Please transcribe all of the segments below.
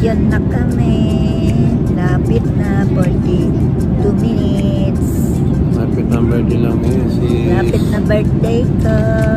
Andyan na kami. Lapit na 42 minutes. Lapit na birthday lang ngayon si... Lapit na birthday ko.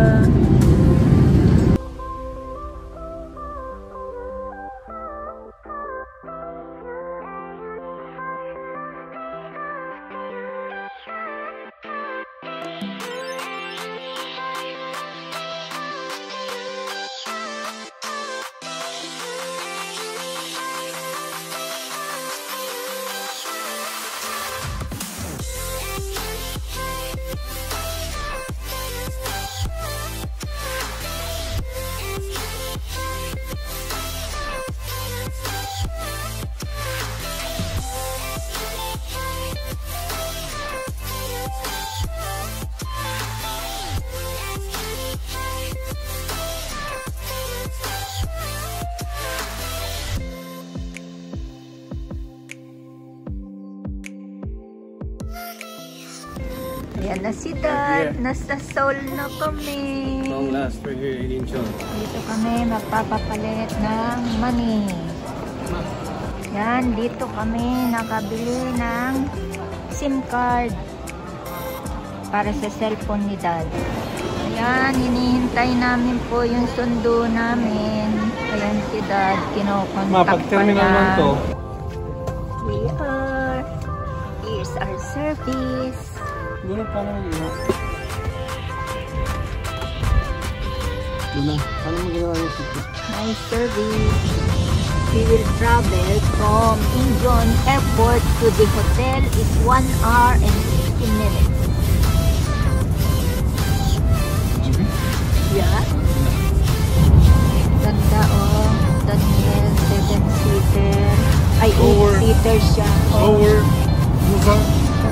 Ayan na si Dad. Nasa Seoul na kami. Long last, we're here in Incheon. Dito kami magpapapalit ng money. Yan, dito kami nakabili ng SIM card para sa cellphone ni Dad. Ayan, hinihintay namin po yung sundo namin. Ayan si Dad, kinokontak pa niya. To. We are. Here's our service. Guna pa naman yun. Guna, paano mo ginawa yung ticket? My service. We will travel from Incheon Airport to the hotel is 1 hour and 15 minutes. Yeah. Ganda oh. Daniel, 7-seater. Ay, 8-seater siya. Oh. Over. Busan.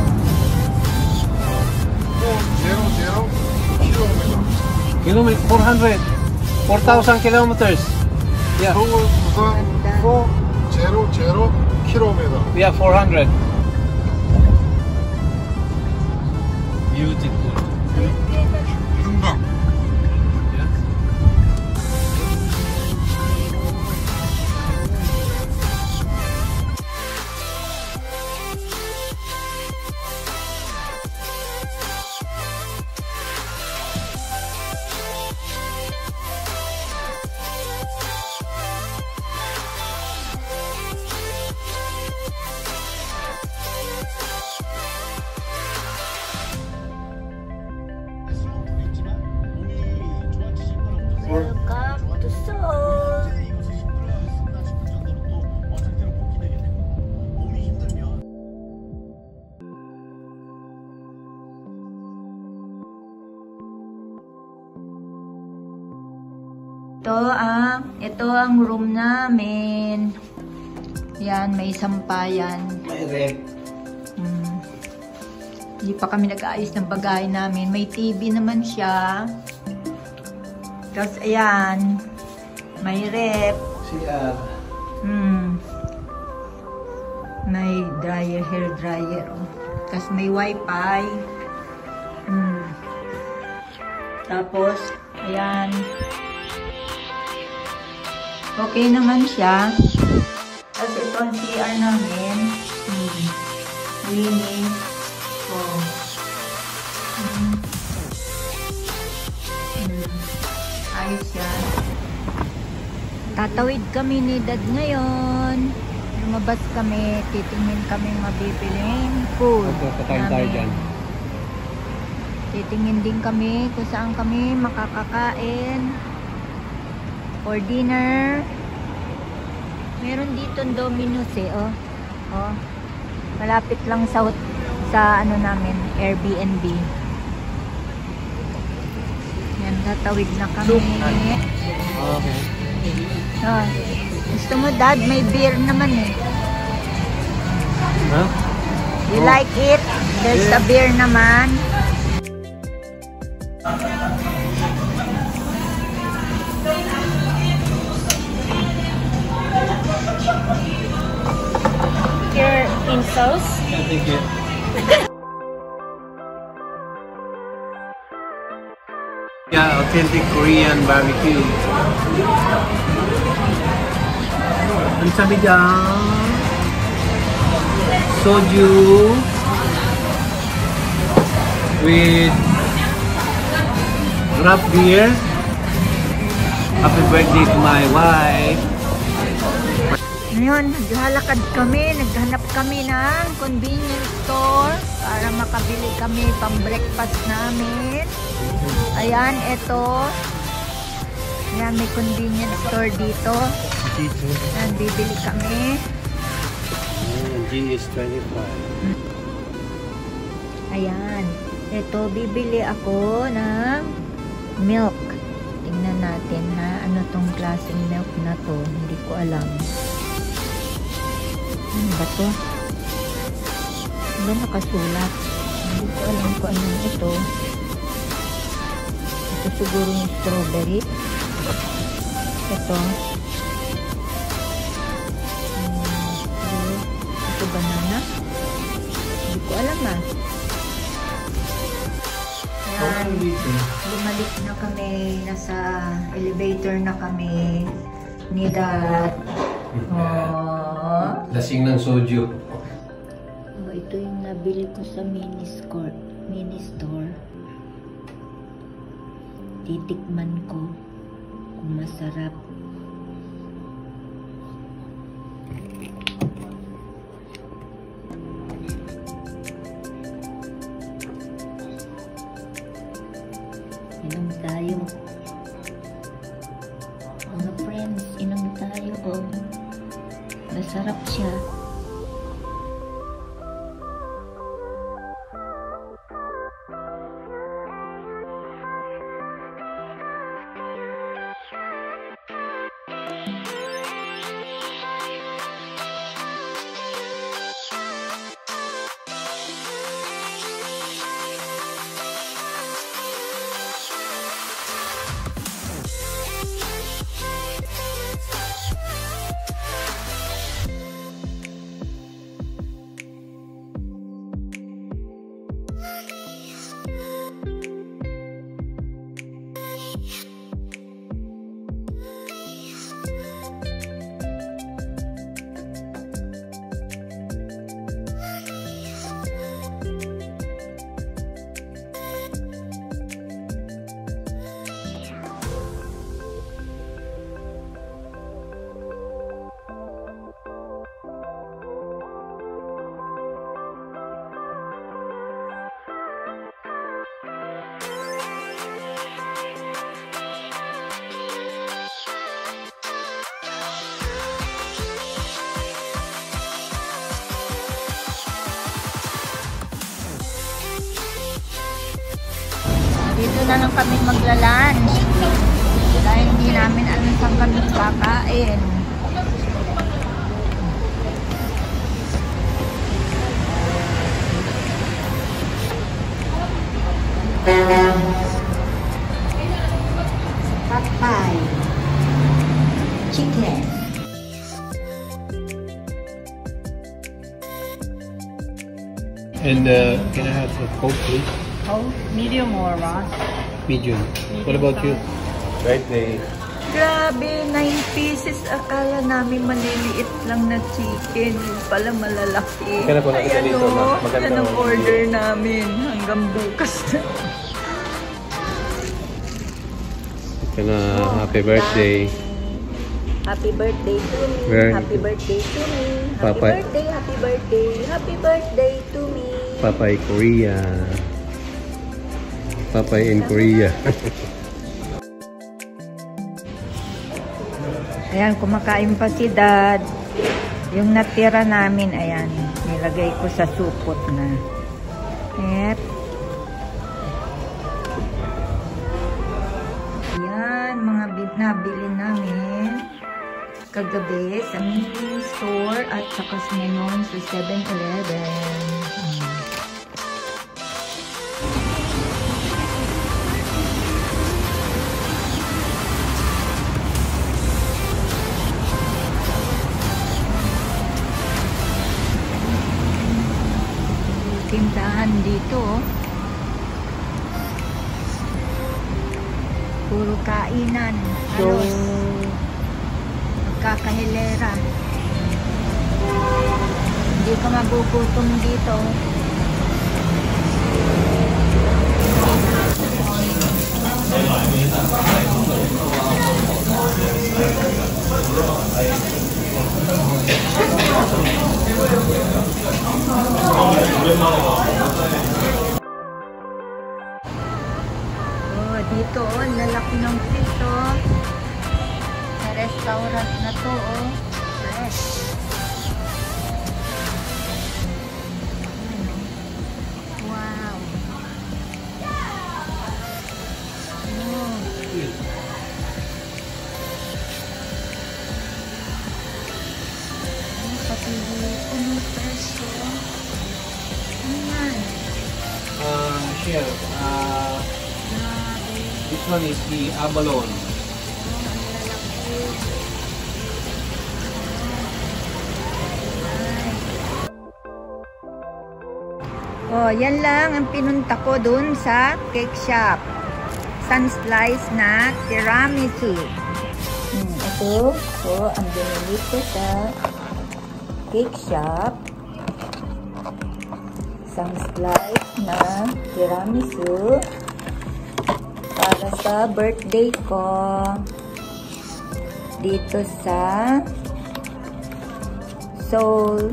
400 4,000 kilometers. Yeah. Seoul, Busan, 400 kilometers. Yeah, 400. Beautiful. 금방. Welcome to Seoul. Ito ang room namin. Yan, may sampayan. May rep. Hindi pa kami nag-aayos ng bagay namin. May TV naman siya. Tapos, ayan. May rep. CR. May dryer, hair dryer. Oh. Tapos, may wifi. Tapos, ayan. Okay naman siya. Tapos, ito ang CR namin. Linis. Oh. Ayos yan. Tatawid kami ni Dad ngayon. Lumabas kami. Titingin kami mabibiling food. Kakain tayo dyan. Titingin din kami kung saan kami makakakain. For dinner. Meron dito Domino's eh. Oh. Oh. Malapit lang sa ano namin, Airbnb. Yan, tatawid na kami. Okay. Oh. Gusto mo, Dad? May beer naman eh. Huh? You like it? There's a beer naman. Here in sauce. Yeah, thank you. Yeah, authentic Korean barbecue. Ang sabi dyan? Soju with craft beer. Happy birthday to my wife. Ngayon, naglalakad kami, naghanap kami ng convenience store para makabili kami pang breakfast namin. Ayan, ito. Ayan, may convenience store dito. Ayan, bibili kami. G is 25. Ayan, ito, bibili ako ng milk. Tingnan natin ha, ano tong klaseng milk na to, hindi ko alam. Ano ba to? Ano ba nakasulat? Hindi ko alam kung ano ito. Ito siguro yung strawberry. Ito. Ito banana. Hindi ko alam ah. Ayan. Bumalik na kami. Nasa elevator na kami. Ni Dad. Oh. Lasing ng soju. Oh, ito yung nabili ko sa mini store. Titikman ko kung masarap. Inom tayo. Mga friends, inom tayo. Oh. Masarap siya. Dito na lang kami magla-lunch. Dahil hindi namin alam saan kami kakain. Papay. Chicken. And can I have a Coke, please? Oh, medium or raw? Medium. What about you? Birthday. Grabe, 9 pieces. Akala namin maliliit lang na chicken. Yung pala malalaki. Kaya na po nakita dito, no? Maganda yan ang ang order namin. Hanggang bukas na. Kaya happy birthday. Happy birthday to me. Very Happy good. birthday to me. Happy Papa. birthday, happy birthday. Happy birthday to me. Papay Korea. Papay in Korea. Ayan, kumakain pa si Dad. Yung natira namin, ayan, nilagay ko sa supot na. Yep. Ayan, mga nabili namin kagabi sa mini store at saka ngayon sa 7-Eleven. Tindahan dito, puro kainan, halos magkakahilera. Hindi ka magugutom dito. Oh, dito oh, lalaki ng piso. Sa restaurant na to oh. Fresh. Wow. Oh. Kapili ko ng peso. Ano yan? Chef, this one is the abalone. Oh, yan lang ang pinunta ko dun sa cake shop. Sun slice na tiramisu. Ito, ang binili ko sa cake shop. Sun slice na tiramisu para sa birthday ko dito sa Seoul.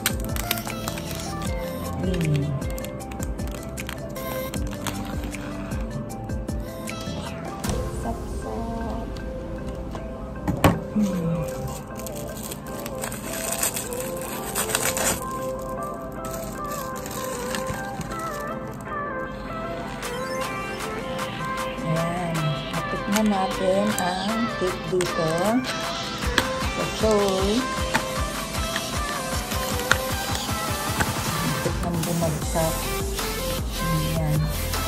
Tikman natin ang cake dito sa Seoul. Tikman bumagsak. Ayan.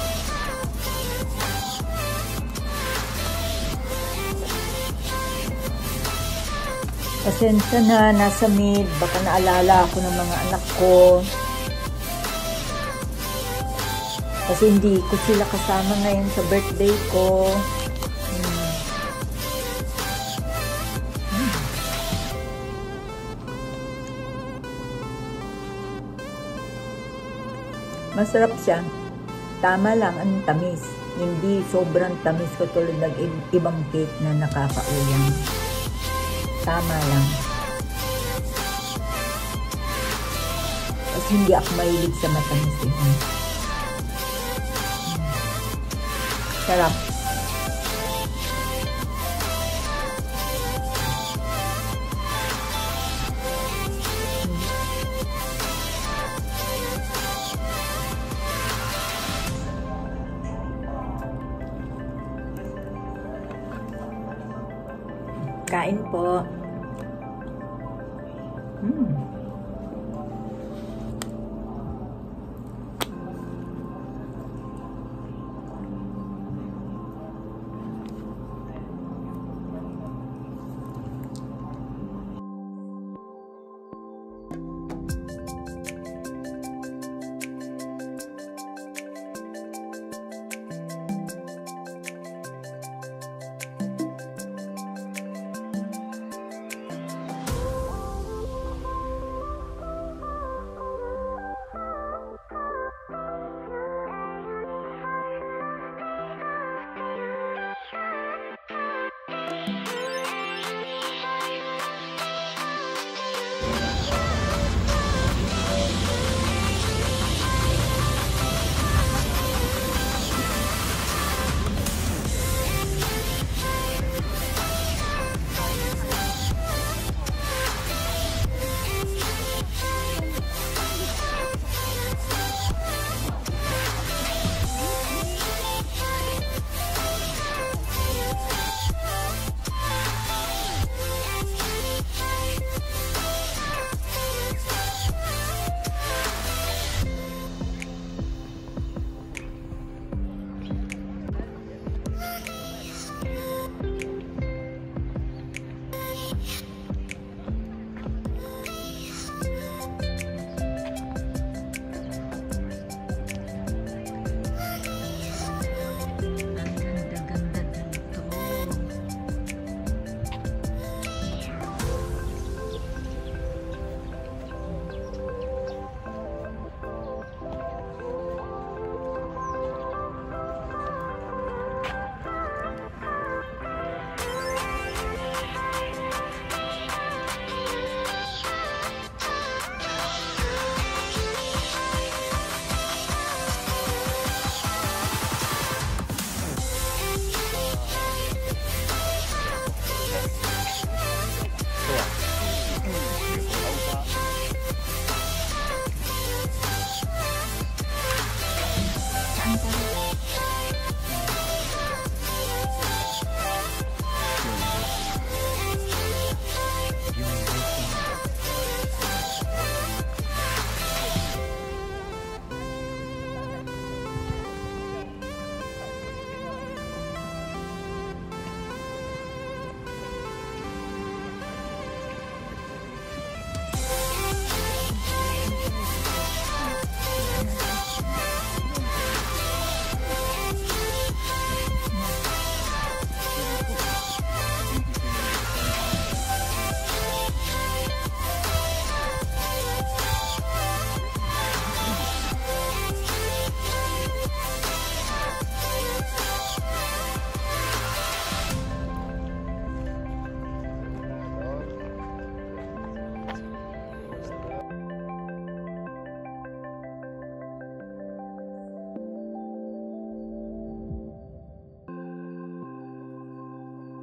Pasensya na, nasa mid. Baka naalala ako ng mga anak ko. Kasi hindi ko sila kasama ngayon sa birthday ko. Masarap siya. Tama lang ang tamis. Hindi sobrang tamis katulad ng ibang cake na nakakauyang. Tama lang. Kasi hindi ako mahilig sa matamis eh. Sarap. Kain po.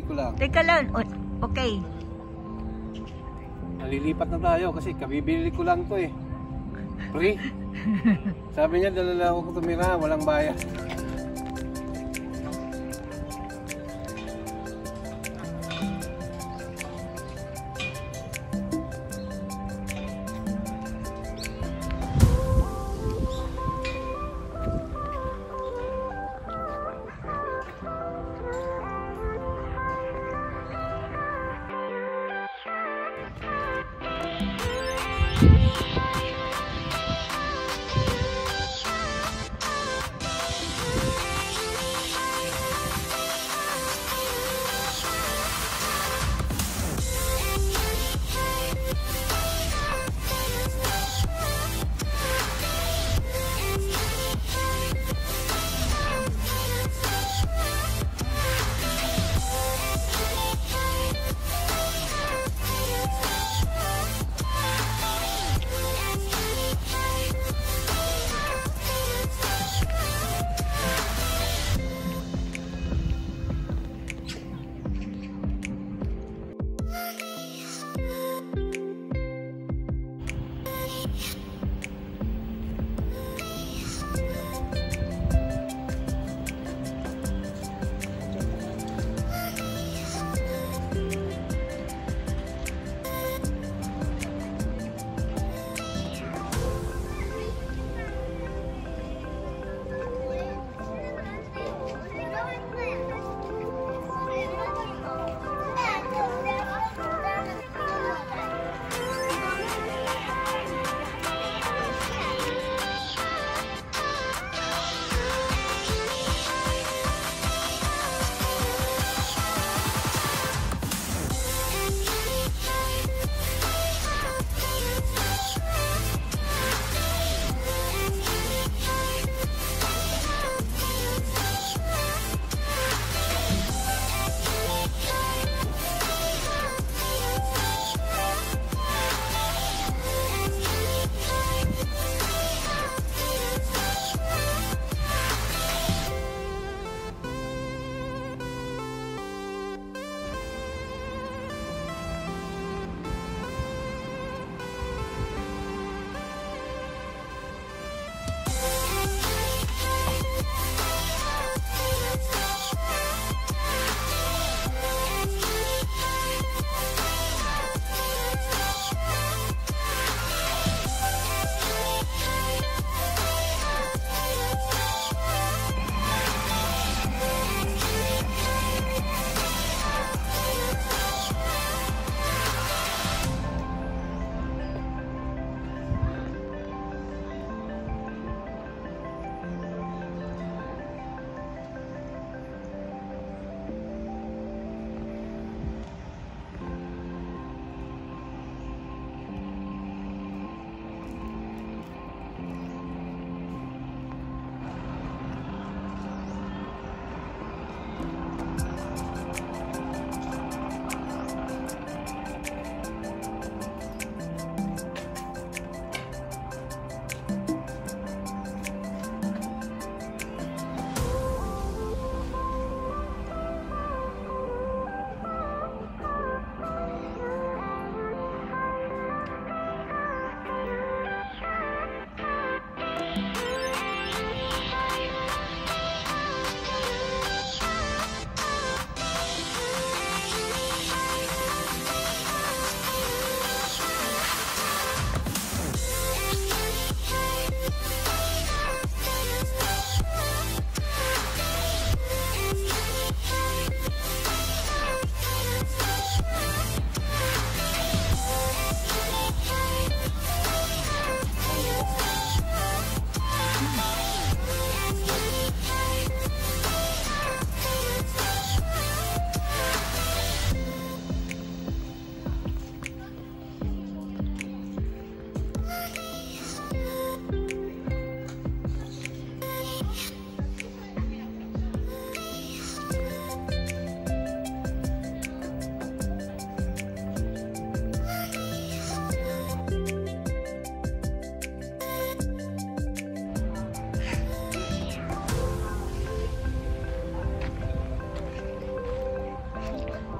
ko lang. Teka lang. Okay. Nalilipat na tayo kasi kabibili ko lang to eh. Free. Sabi niya dala lang ako tumira, walang bayad.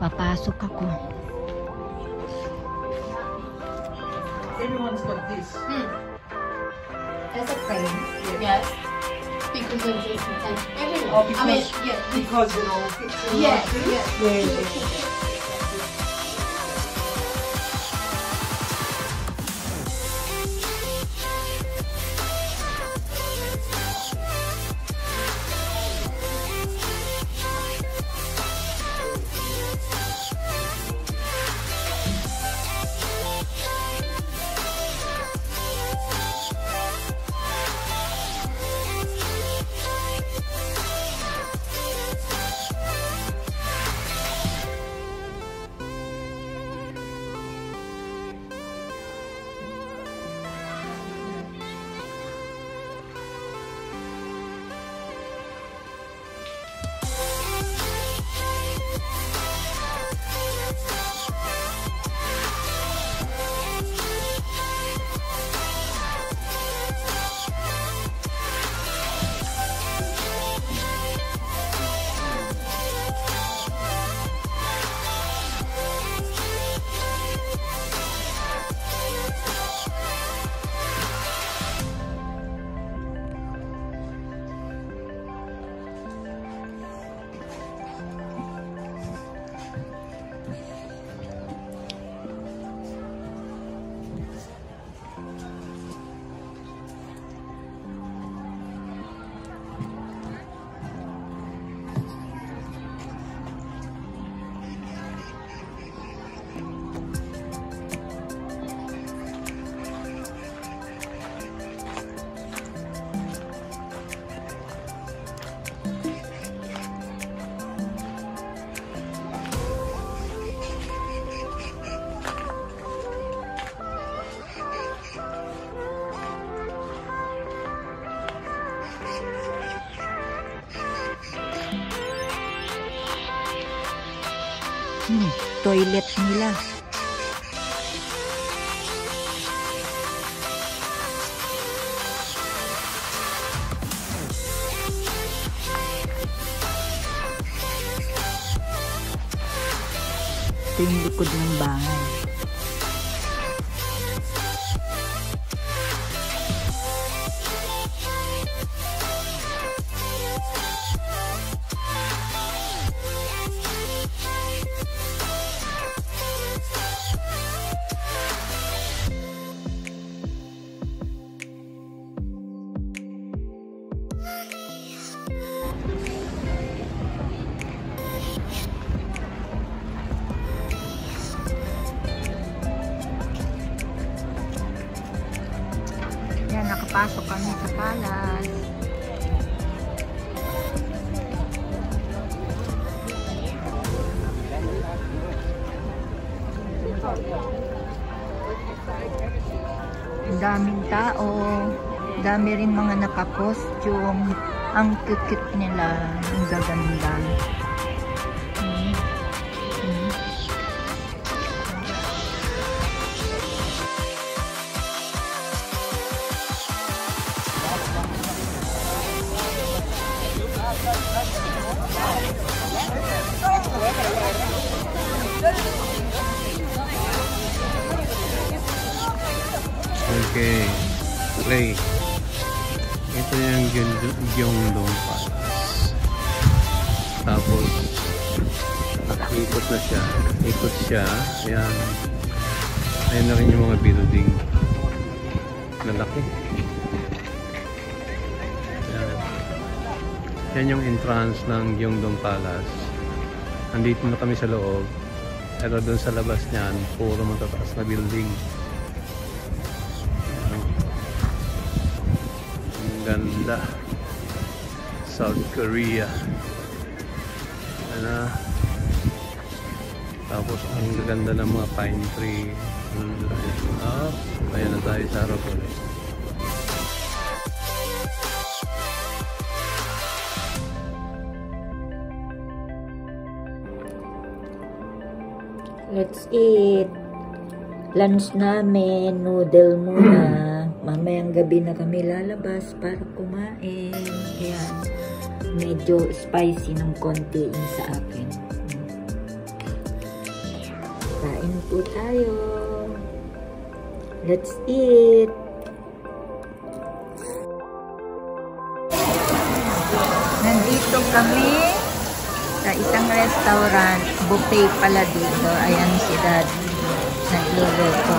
Papasok ako. Everyone's got this. As a friend, yes. Because of this and everyone. Oh, because, I mean, yeah. because you know. Yes, yes. Yeah. Toilet nila. Ito yung likod ng bahay. Yan, nakapasok kami sa palace. Ang daming tao. Dami rin mga naka-costume. Ang cute nila. Ang gaganda. Okay, play. Ito yung Gyeongdong Palace. Tapos, nakikot na siya. Ikot siya. Ayan. Ayan na rin yung mga building. Nalaki. Ayan. Yan yung entrance ng Gyeongdong Palace. Andito na kami sa loob. Pero doon sa labas niyan, puro matataas na building. Ganda. South Korea. Ano? Tapos ang ganda ng mga pine tree. Ayan na tayo sa harap ulit. Let's eat. Lunch namin, noodle muna. Mamayang gabi na kami lalabas para kumain. Ayan. Medyo spicy ng konti yung sa akin. Kain po tayo. Let's eat. Nandito kami sa isang restaurant. Buffet pala dito. Ayan si Dad. Nagluluto.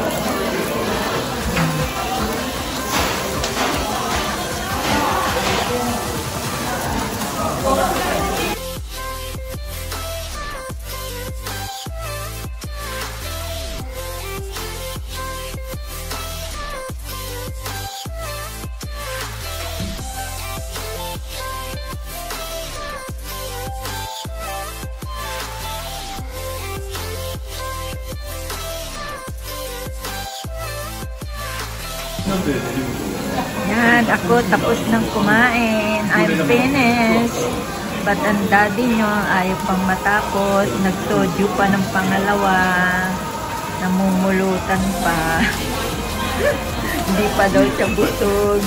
Yan, ako tapos ng kumain. I'm finished. But ang daddy nyo ayaw pang matapos. Nagsoju pa ng pangalawa. Namumulutan pa. Hindi pa daw siya busog.